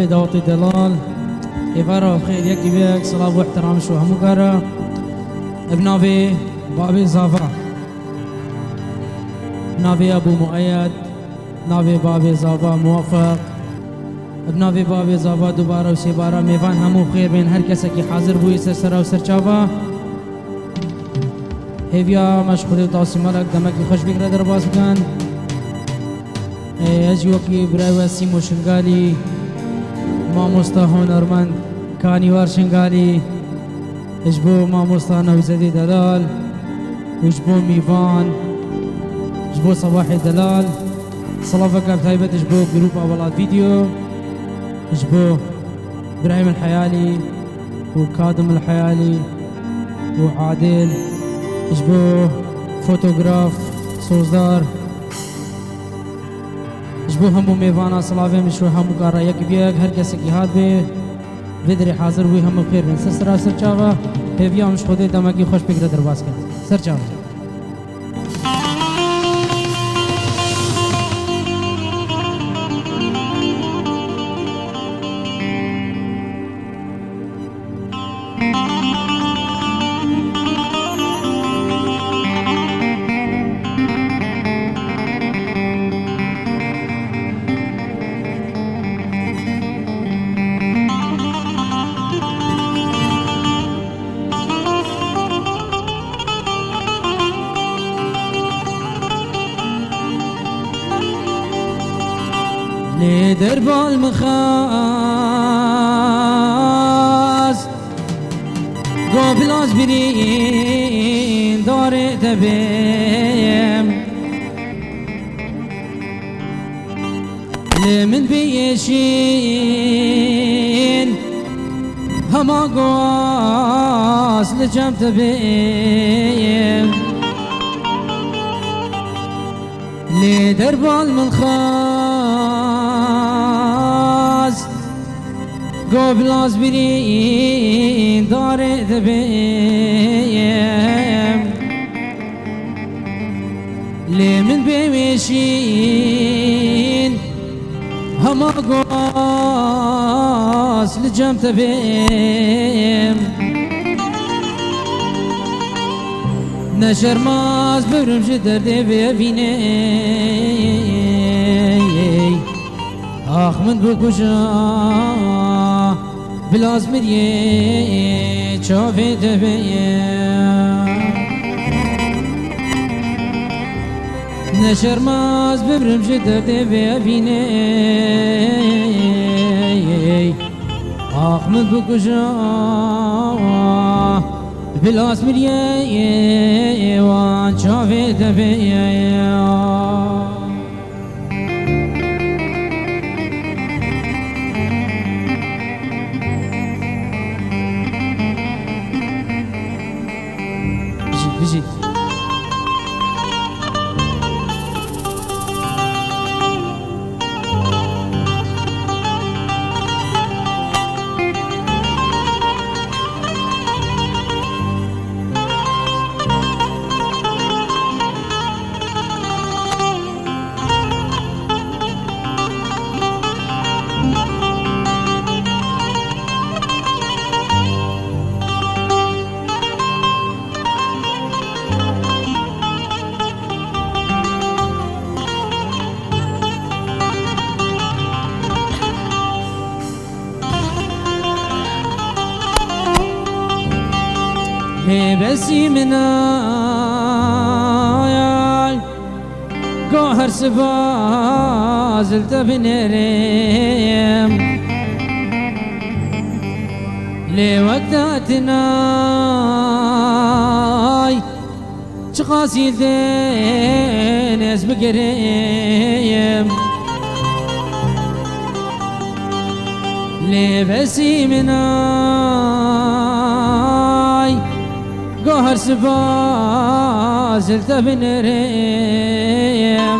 علي داوطي دلال إفارة بخير يكي بيك صلاة واحترام شو همو كارا ابنافي بابي زافا نافي أبو مؤيد نافي بابي زافا موفق ابنافي بابي زافا دوباره و سيباره ميفان همو بخير بين هر کسی که حاضر بوی سر و سرچاوا هیویا مشغولی و تاسیمالک دمکی خوش بگره در باز بکن اجی وکی برای وسیم و شنگالی ماموستا هنرمند کانیوار شنگالی اجبو ماموستا نوزدی دلال وجبو ميفان اجبو صباحي دلال صلافك بتايبت اجبو جروب اولاد فيديو اجبو ابراهيم الحيالي وكادم الحيالي وعادل اجبو فوتوغراف سوزدار اجبو همو ميفانا صلافي مشو همو قارا يك بيك هر کسی کی هات به ودري حاضر وي همو خير من سرا سرچاوا هيويا مش خودي دماغي خوش بگره درواز کرد سرچاوا درب المخاز قبل برين دار تبيم لمن بيشين هما قواس لجم تبيم لدرب المخاز قبل برين دار ذبيم لمن بيمشين هما قواس لجم تبيم نشر ماز برمج دردي بيفيني آخ من بکجا بلاز مریه چاوه دبیه نشرماز ببرم جدر دبیه بینه آخ من بکجا بلاز مریه وان چاوه دبیه بسي منايا قهر سبازل تبنريم لوقتاتنا شقاسي ذين اسبقريم لبسي مناي قهر سبازل تبنريم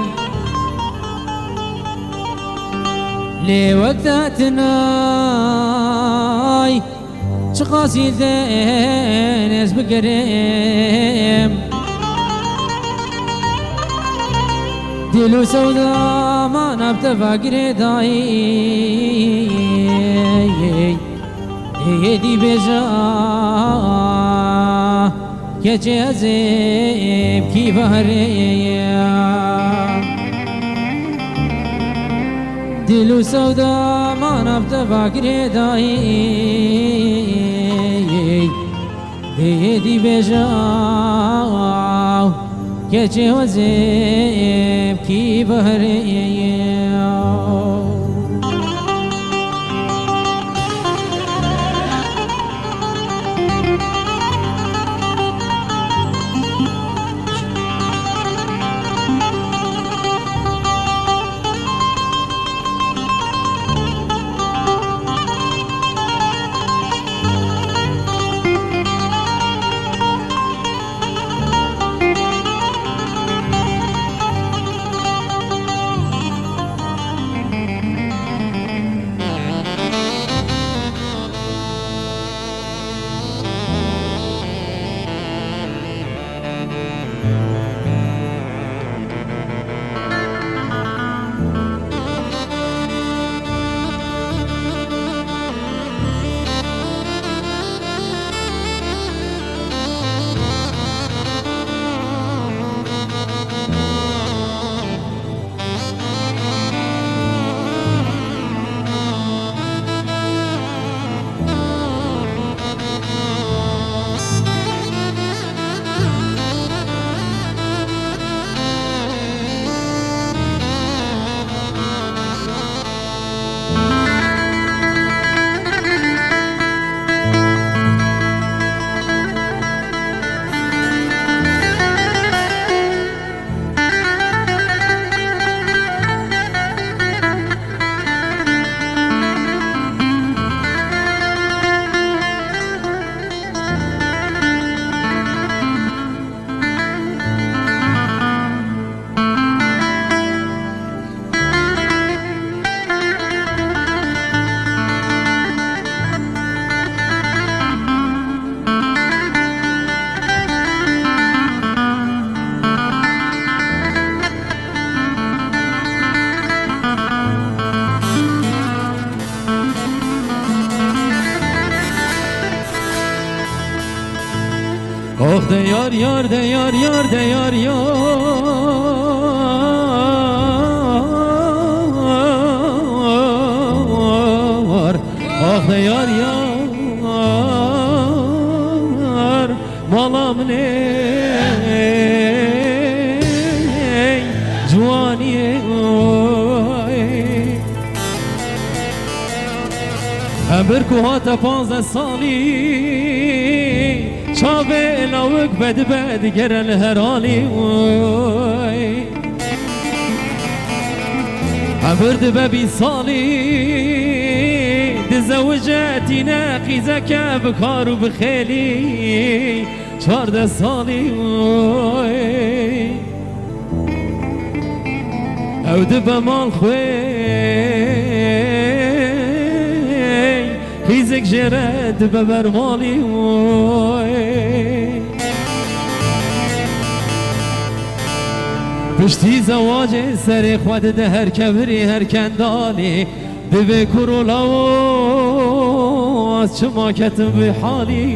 لوقتاتنا شقاسي ذين اسبقريم دلو سودا ما نبت فاقر داي دي بجا كجي عزيب كي بهري دلو سودا ما نبت فاقر داي دي بجا كجي عزيب كي بهري Oh de yar yar de yar yar de yar yar Oh de yar yar malam ne Cuvaniye Emir kuhata 15 sali Çave lavuk bed gerel her hali Emir be bir sali Dizevceti naqizek bkar و بخیلی 14 سالی او دبه مال خوی خیزک جرد به برمالی پشتی زواج سر خود ده هر کبری هر کندالی دوی کرولا و از چما کتم به حالی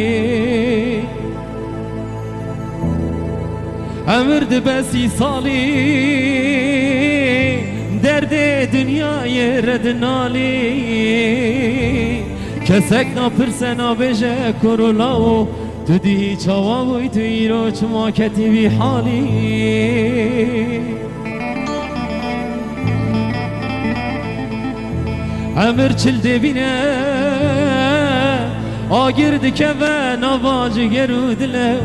امرد به 30 سالی درد دنیای رد نالی کسک نپرسنا بجه کرولا و تو دی چاواوی تو ایرو چما کتی بی حالی امر چل دبینه آگرد که و نواج گرودله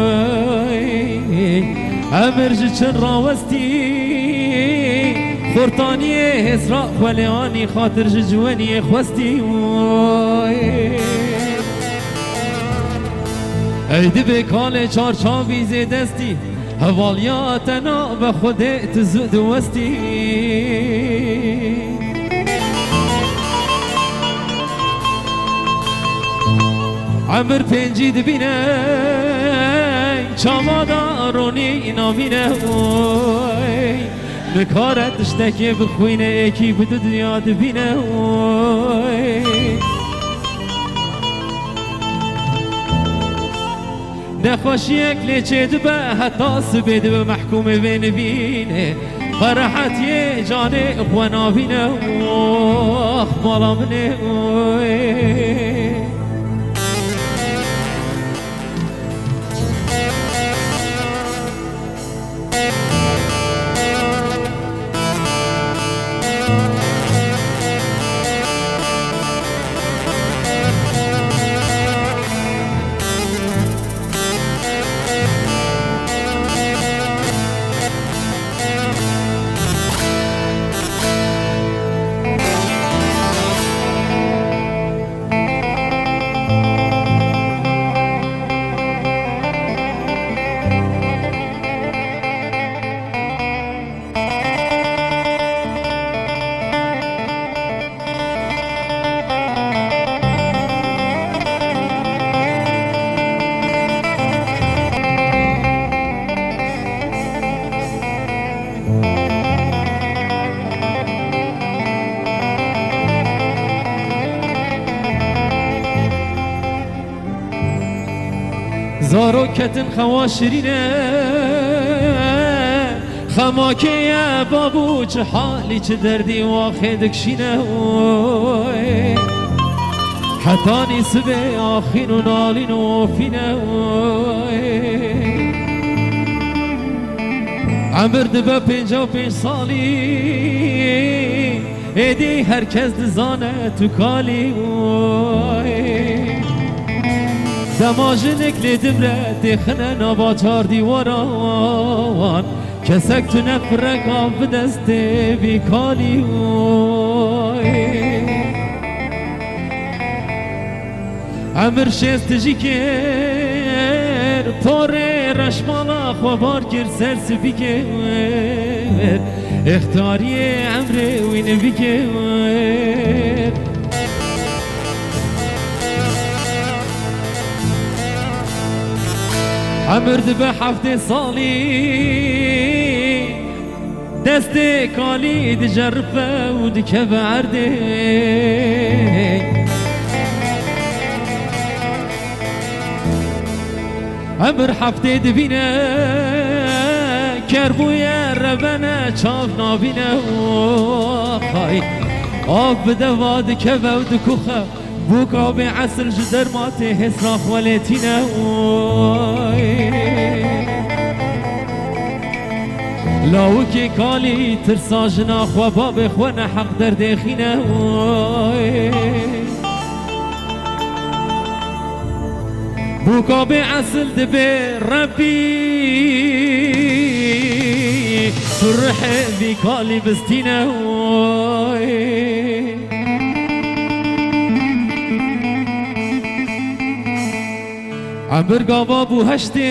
امر چن راوستی خورتانی هزرا خلیانی خاطر جوانی خواستی ایدی به کال چارچابی زیدستی حوالیاتنا به خودت زود وستی عمر پنجی دبینه چامادا رونی نامینه نکارت تشتکی بخوینه ایکی بدو دنیا دبینه نخوشی اکلی چه دبه حتی سبید به محکوم بینه فرحت یه جان اخوانا بینه اخمالا منه زارو کتن خواشرینه خماکه یا بابو چه حالی چه دردی واخه دکشینه حتی نیسبه آخین و نالین و فینه عمر دبه 55 سالی ایدی هرکس دزانه تو کالی دماجنك لدبرة دخنا نباتار ديواران كسك تنفرك عف دستي بكالي عمر شست جيكر طوري رشمالا خوابار كر سرس بكر اختاري عمري وين بكر عمرد بحفت صالي دستي كالي دجرفة ودكب عردي عمر حفتي دبينا كربو يا ربنا شاف نابينا خاي آب دوا دكبة ودكوخة بوكا بعسل جدر ماتي هسراخ وليتينا لاوكي كالي ترساجنا خوا باب خوانا حق درد خينا بوكا بعسل دبي ربي فرح بكالي بستينا عمر قابا بو هشته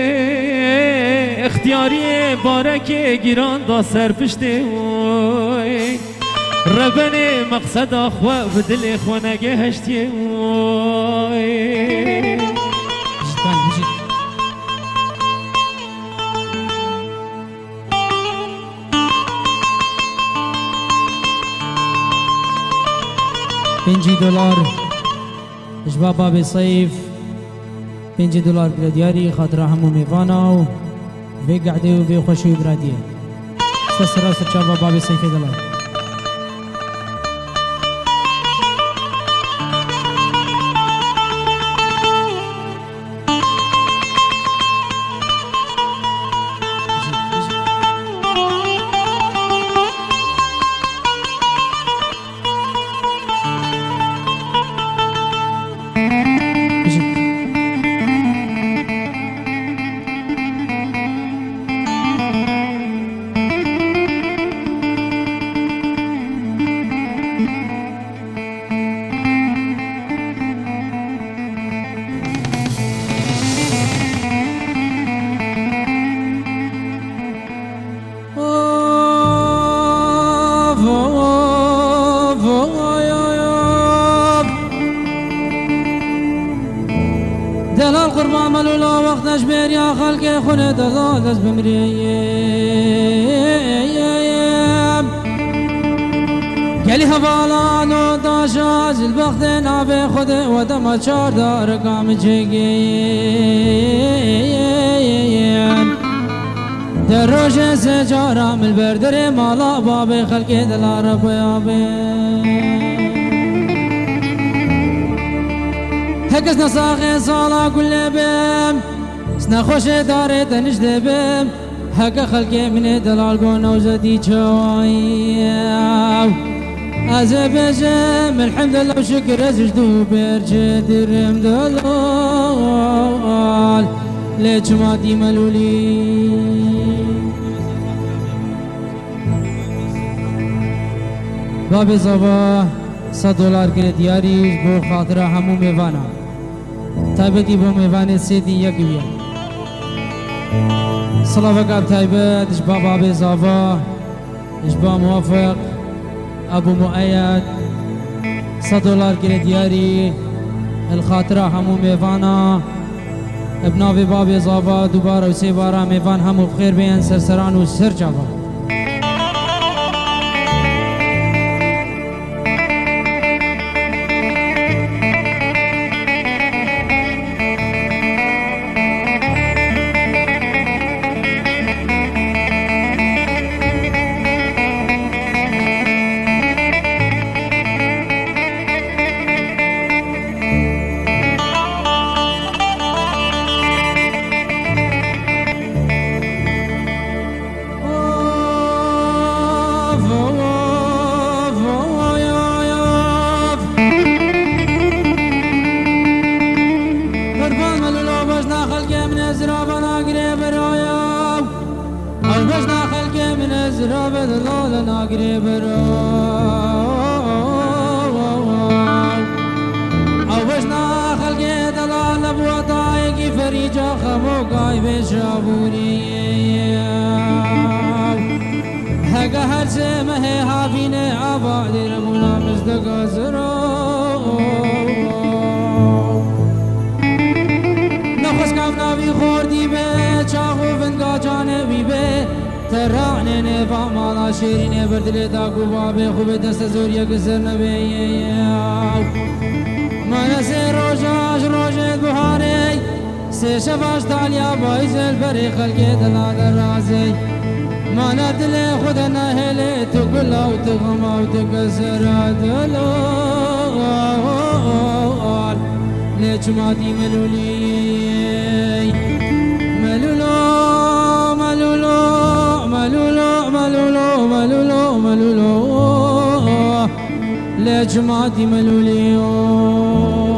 اختیاری بارک گیران دا سرپشته ربنه مقصد اخوة بدل اخوانگه هشته $5 اجبا باب صيف $5 برادياري خاطر همو ميفانا و في قعده و في خوشي براديه سسرا سرچاوا باب صيف $. دلال قربان ملولا وقتش بير يا خلق خلد الله دست بمريه دلی حوالان و داشاز البخت ناب خود و دم چار دار کام چگین در روش سجارم البردر مالا باب خلق دلار بیابه هکس نساخ سالا کل بیم سنخوش داره تنش دبیم هک خلق من دلال گون وزدی چوایم از بجم الحمد لله وشكر ازجدو برجه درم دلال ليش ما دي ملولي باب صباح $100 كريدياري بو خاطر همو ميوانا تايبتي بو ميوان سيدي يكويا صلاة وقاب تايبت اشبا باب صباح اشبا موافق ابو مؤيد $100 كريدياري الخاطرة همو ميوانا ابناوی باب زابا دوباره و سه باره میوان همو بخیر بین سرسران و سر جاوا شیرین بردل داغو بابه خوب دست زوریا گذر نبیه من سه روزاش بهاره سه شباش دالیا بایزل بری خلق دلا درازی من دل خود نهله تو گلا و تو غما و تو گذر دلال لیچ ما دی ملولی ملولو ملولو ملولو ملولو ملولو ملولو لجماعتي ملوليو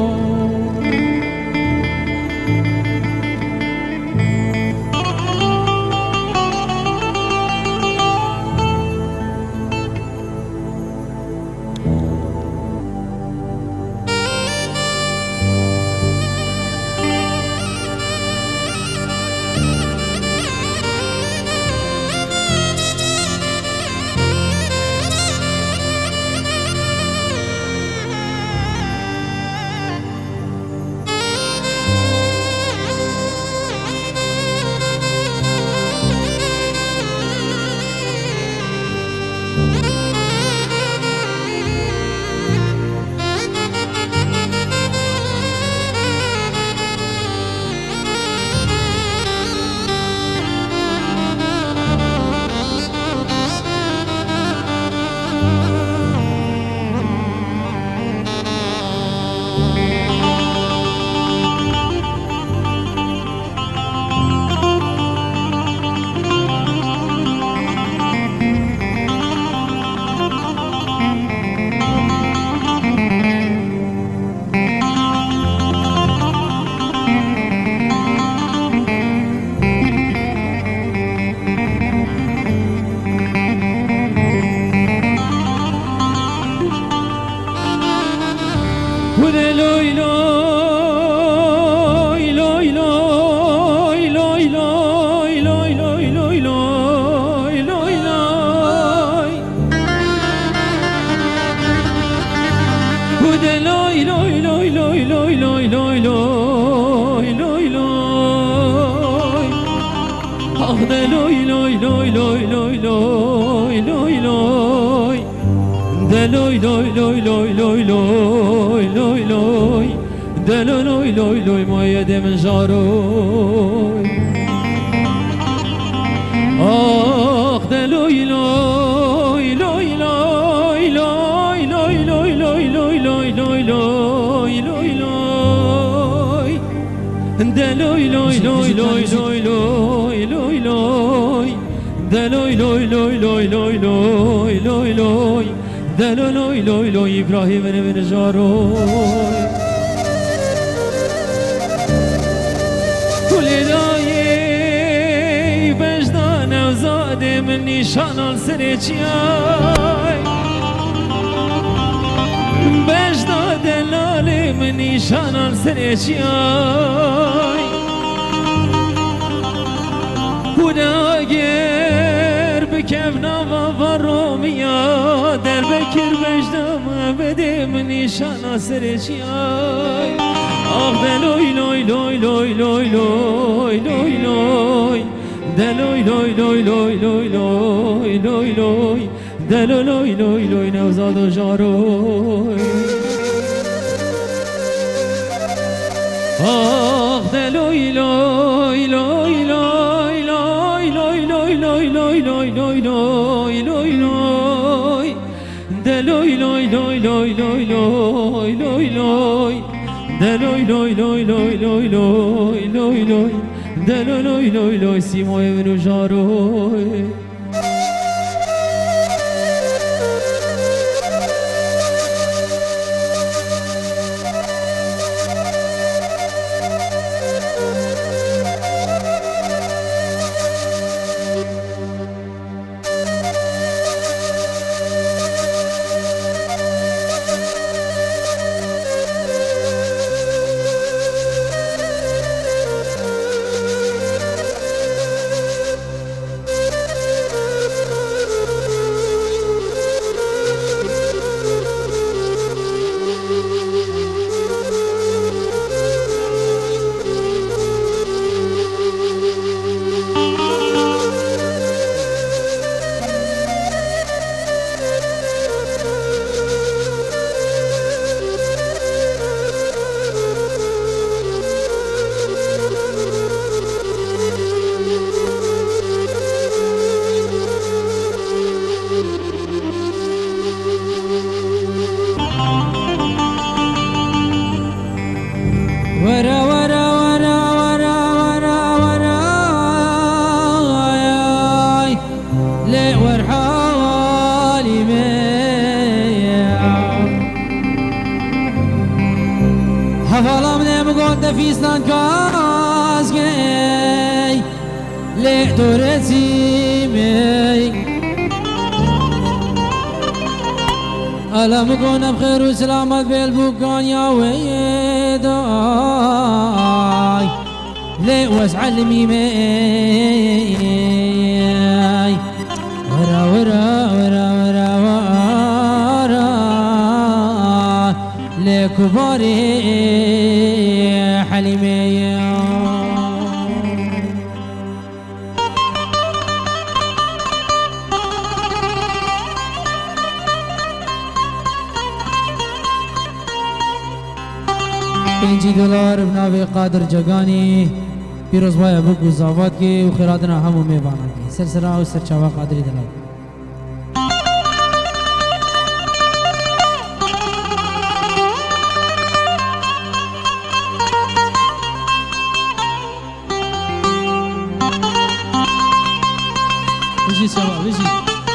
دلوي لوي لوي لوي لوي لوي لوي لوي دلو لوي لوي لوي ما يدي من جاروي آخ دلوي لوي لوي لوي لوي لوي لوي لوي لوي لوي لوي لوي لوي لوي دلوي لوي لوي لوي لوي لوي لوي لوي دلوي لوي لوي لوي لوي لوي لوي لوي دلو لوي لوي لوي إبراهيم بن جاروي كل داي بجدان وزاد من نشان السريتياي بجدان دلالي من نشان السريتياي وداير بكفنا وفروميا در بكر بجدام بدي من نشان السريتياي آخ دلوي لوي لوي لوي لوي لوي لوي لوي دلوي لوي لوي لوي لوي لوي لوي لوي دلو لوي لوي لوي نوزاد و جاروي آخ دلوي لوي لوي لوي لوي لوي لوي لوي لوي لوي لوي لوي لوي لوي دلوي لوي لوي لوي لوي لوي لوي لوي دلوي لوي لوي لوي لوي لوي لوي لوي دلو لوي لوي لوي سيموي بن جاروي فيستان كازجي لدورتي مي ألم كنا بخير وسلامة بالبوكان يا ويداي لوسع الميمي ورا ورا ورا ورا ورا لكباري حليمي $5 بناوی قادر جگانی پیروز بای ابو گزاوات کی و خیراتنا همو میبانا کی سلسله و سرچاوا قادری دلال بجی سوا بجی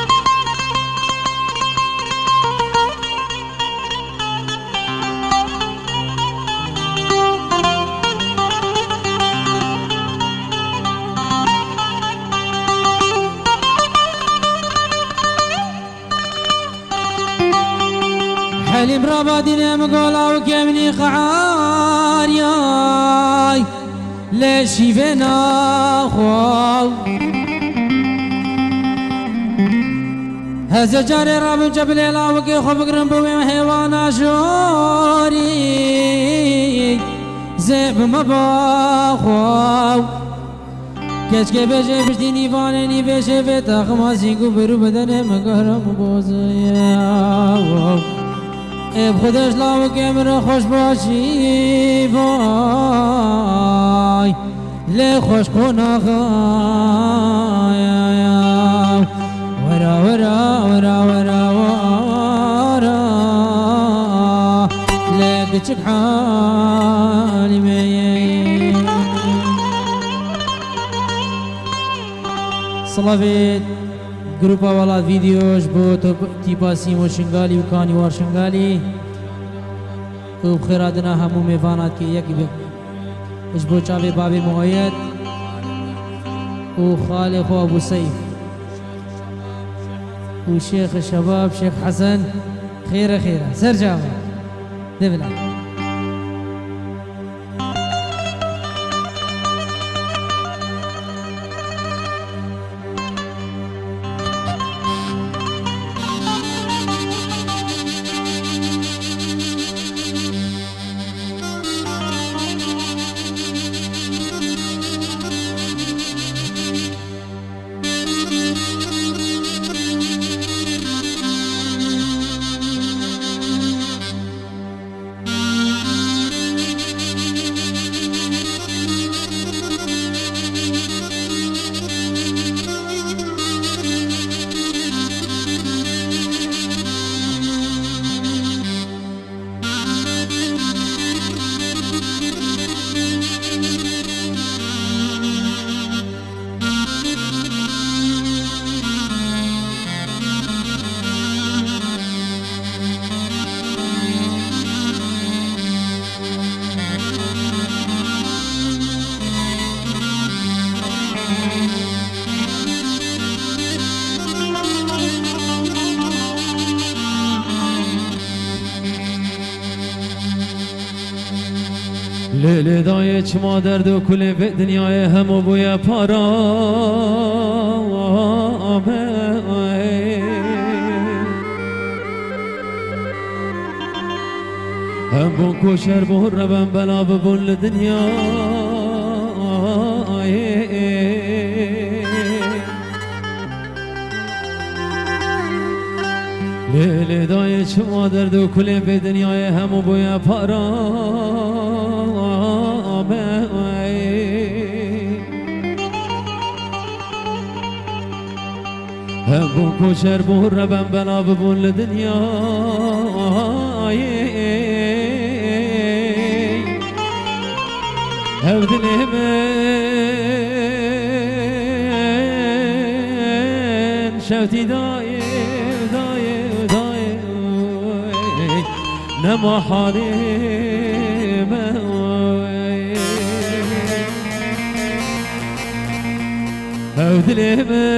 حليم ربادي مقولا وكمني قعار ياي ليش فينا خواو هذا جاري راب جبل لا وكي خبق رنبوي حيوانا شوري زيب مباخواو کچ که بشه پشتی نیوانه نی بشه به تخماسی کو برو بدنه مگرم بازه اب خودش لاو که مرا خوش باشی وای لی خوش کنه خای ورا ورا ورا ورا ورا لی کچک حالی می صلوات گروپا والا ویدیوش بو تو تیپا سیمو شنگالی و کانیوار شنگالی و بخیراتنا همو میوانات که یکی بی اش بو چاوی بابی معاید و خال خو ابو سیف و شیخ شباب شیخ حسن خیره خیره سر جاوه دبلا لیل دای چما درد و کل به دنیای همو بوی پارا هم بون کوشر بون ربن بلا ببون لدنیا لیل دای چما درد و کل به دنیای همو بوی پارا هم بون کوشر بون ربن بلا ببون لدنیا هم دلی من شوتی دای نما حالی من هم دلی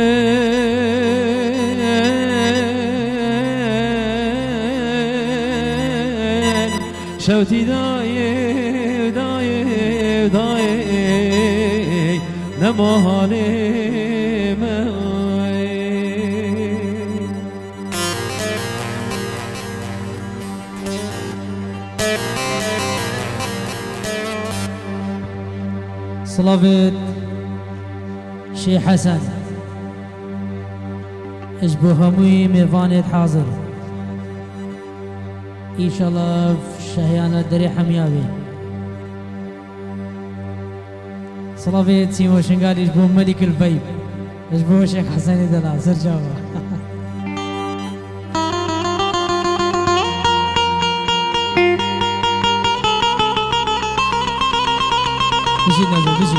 من شوتی دای نما حالی من صلوات شيخ حسن اشبو هموي ميفانت حاضر ان شاء الله في شهيانة دري حميابي صلوات سيمو شنقالي اشبو ملك الفيب اشبو شيخ حسن دلا سر جاوا بشي نزل بشي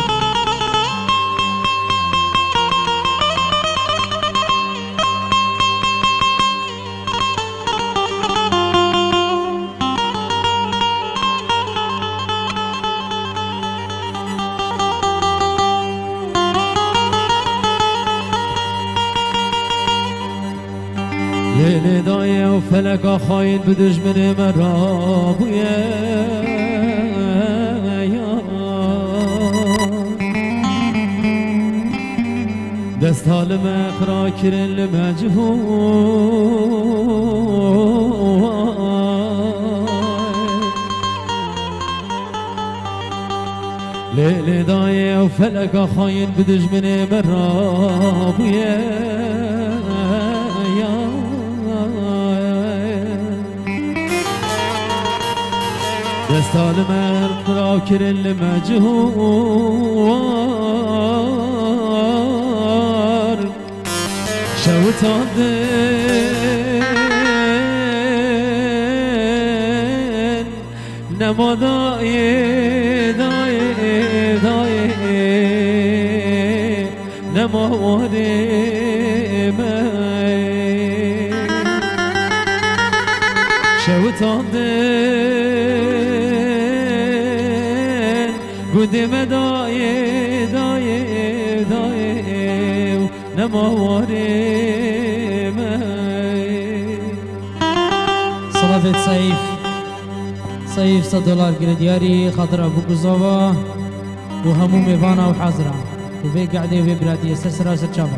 لیل دایه و فلکا خواهید به دشمن مرا بویه دست حال مخرا کرن لمجهول ليلي ضايع وفلك خاين بدجمني مراب يا دستان من راكر المجهور شوتان دين نما داي نما وري ماي شوتان دين قدم داي نما وري ماي صلاة صيف $100 گردیاری خاطر ابو قزاوا و همو میوانا و حاضرة و في قعده و في برادية سرسرا سرچاوا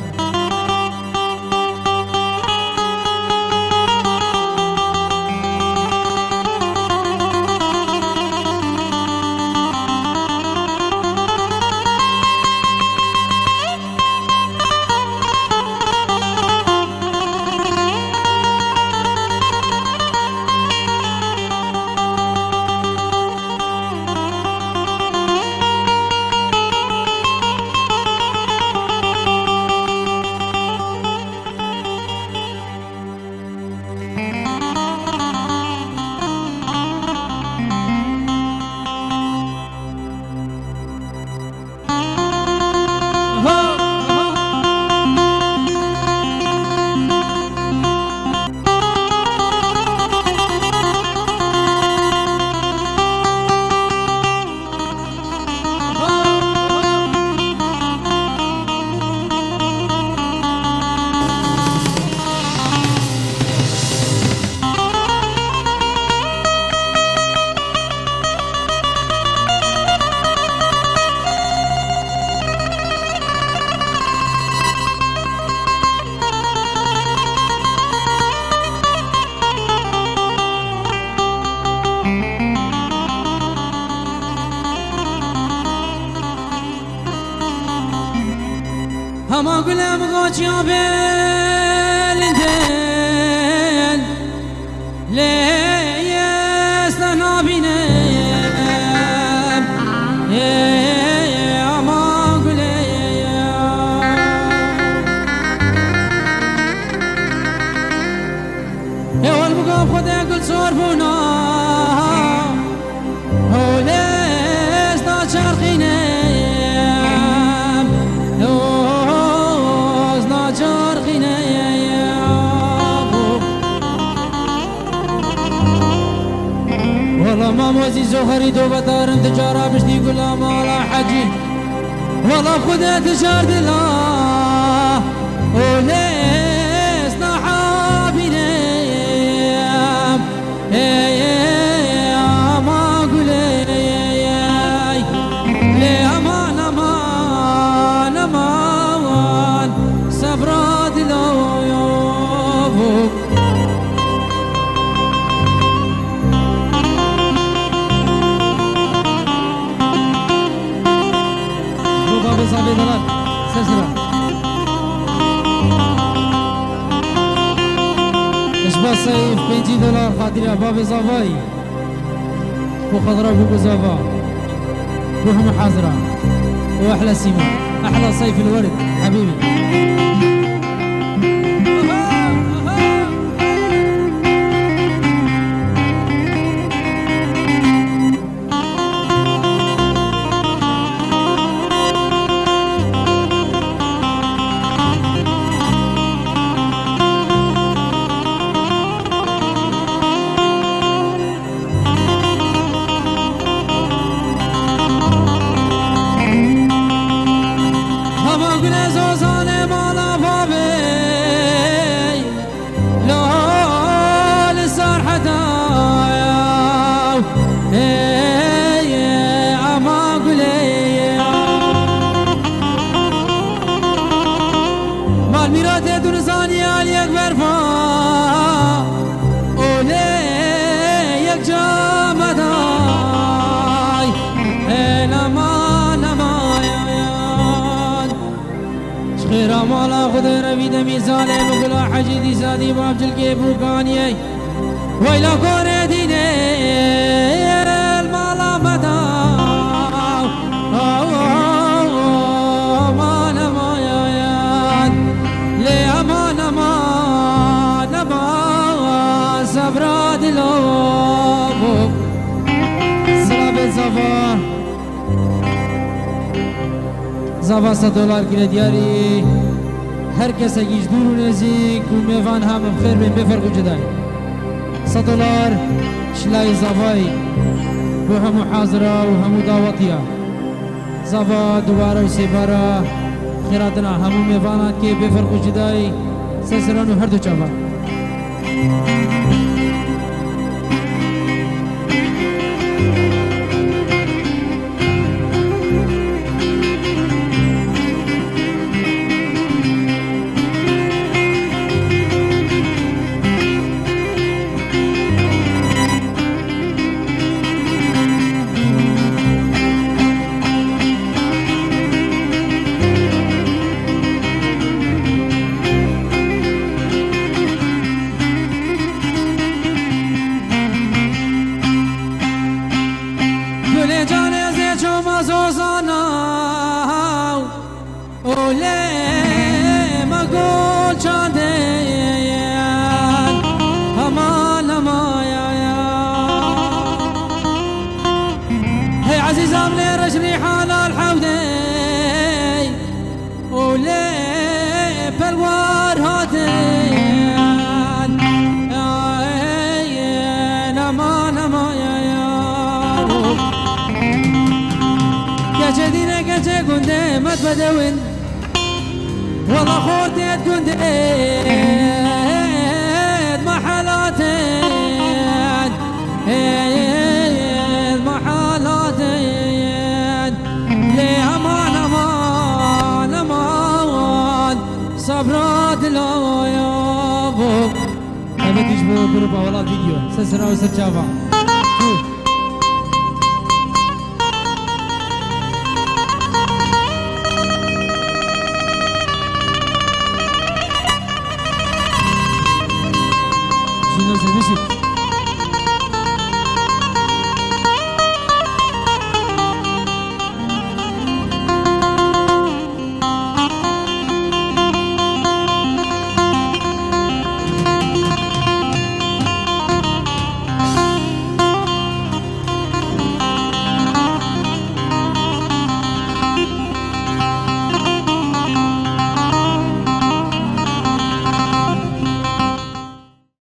هما قلم غاجيا بالدين ليس لنا بنام هما قلم والمقام خدا قل صرفنا هو ليس شرقنا والله ما موزي زهري دوبة دارم تجارة بشتي قلا مالا حجي والله خدا تشار دلا وليس نحابينا ما قولي لي امان امان امان صبرا دلا $100 سلسلة اشباه صيف $50 خاطر باب زافاي وخضراء بوكو زافا وهم حاضرة واحلى سيما احلى صيف الورد حبيبي Ama güne zozane mala دور وید میزانه مگلا حجیدی زادی باب جلگی بوگانیه ویلا کور دینه المالا مدا امان مایان لی امان امان امان صبر دلو سلام زوا زوا $100 گره دیاری هر کس اگیش دور و نزدیک و میوان هم بخیر بین بفرق و جدای $100 شلای زوای و همو حاضره و همو دعوتیا زوا دوباره و سیباره خیراتنا همو میوانات که بفرق و جدای سسران و هر دو چاوا بدوين والله خورتيت كنتيت محلاتين محلاتين لي امان امان امان صبرات لو يابو ابي تجبو جروب اولاد فيديو سسرا وسرجافا